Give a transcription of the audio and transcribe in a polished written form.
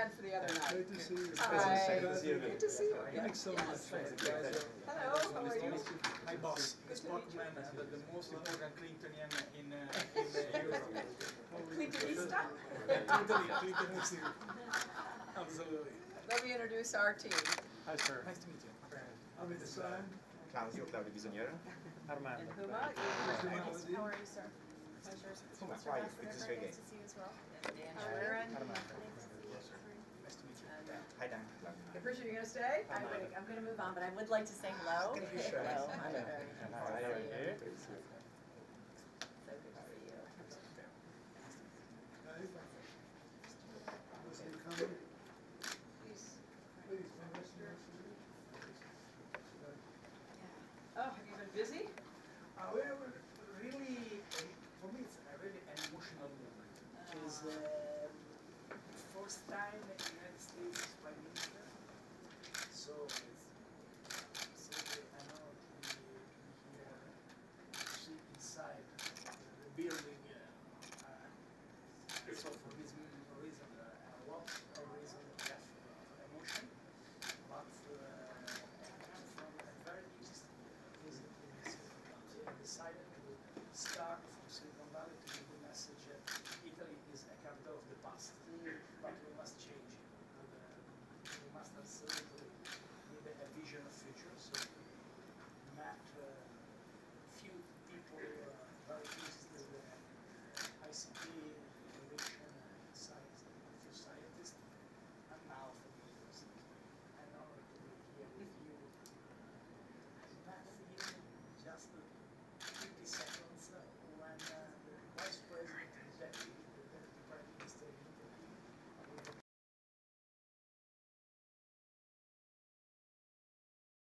planned for the other night. Great to see you. Hi. Good to see you. Good to see you. Thanks so much. Hello, how are you? My boss, the spokesman, the most important Clintonian in Europe. Clintonista? Totally, Clintonist. Absolutely. Let me introduce our team. Hi, sir. Nice to meet you. I'm in the sun. Claudio Bisogniero. Armando. And Huma. How are you, sir? Pleasure. Huma, how are you? Good to see you again. Nice to see you as well. Dan Schwerin. Nice to meet you. Hi, Dan. Capricia, you gonna stay? I'm going to move on, but I would like to say hello. Gonna be shy. Hello. I'm very